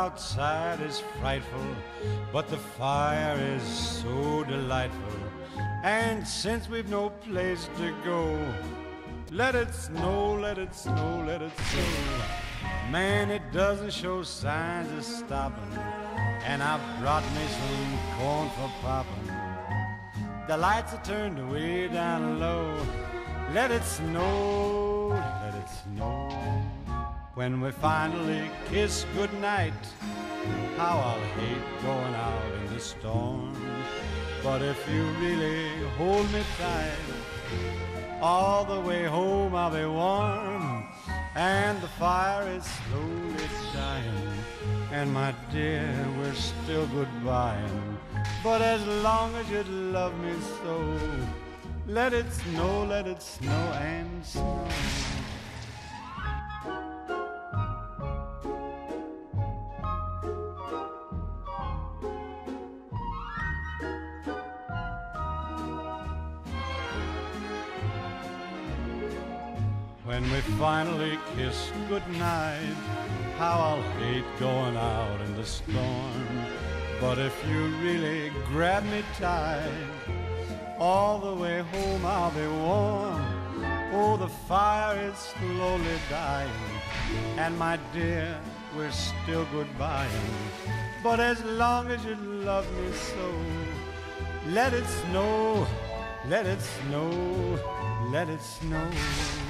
outside is frightful, but the fire is so delightful. And since we've no place to go, let it snow, let it snow, let it snow. Man, it doesn't show signs of stopping, and I've brought me some corn for popping. The lights are turned way down low. Let it snow, let it snow. When we finally kiss goodnight, how I'll hate going out in the storm. But if you really hold me tight, all the way home I'll be warm. And the fire is slowly dying, and my dear, we're still goodbying. But as long as you love me so, let it snow and snow. When we finally kiss goodnight, how I'll hate going out in the storm. But if you really grab me tight, all the way home I'll be warm. Oh, the fire is slowly dying, and my dear, we're still goodbying. But as long as you love me so, let it snow, let it snow, let it snow.